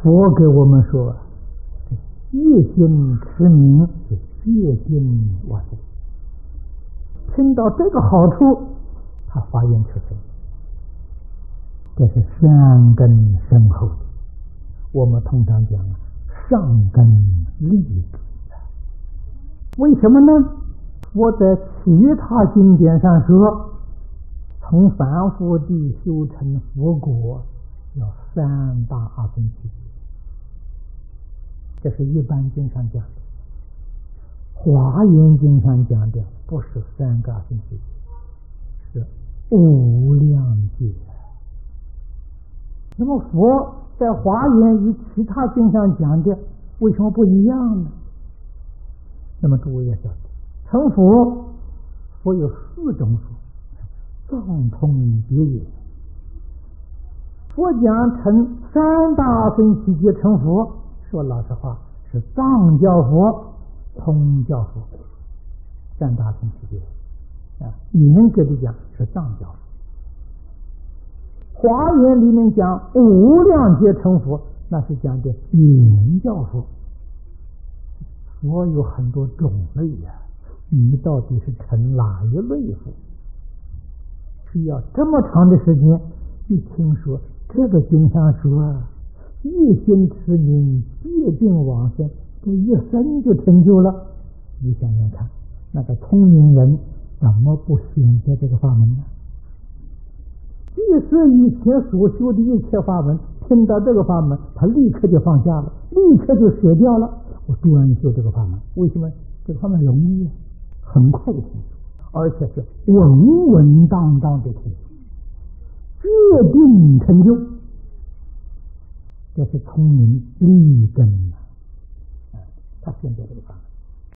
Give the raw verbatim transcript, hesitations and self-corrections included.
佛给我们说，一心持名，戒定往生。听到这个好处，他发愿求生，这是善根深厚的。我们通常讲上根利智。为什么呢？我在其他经典上说，从凡夫地修成佛果，要三大阿僧祇劫，这是一般经上讲的。华严经上讲的不是三个阿僧祇劫，是无量劫。那么佛在华严与其他经上讲的为什么不一样呢？那么诸位要晓得，成佛佛有四种佛，藏通别也。佛讲成三大阿僧祇劫成佛，说老实话是藏教佛、通教佛，三大阿僧祇劫啊，严格的讲是藏教佛。华严里面讲无量劫成佛，那是讲的圆教佛。佛有很多种类呀、啊，你到底是成哪一类佛？需要这么长的时间，一听说这个经上说一心持名，戒定往生，这一生就成就了。你想想看，那个聪明人怎么不选择这个法门呢？即使以前所修的一切法门，听到这个法门，他立刻就放下了，立刻就舍掉了。我专修这个法门，为什么？这个法门容易，很快的听说，而且是稳稳当当的听说，决定成就。这是聪明立根啊！他选择这个法门。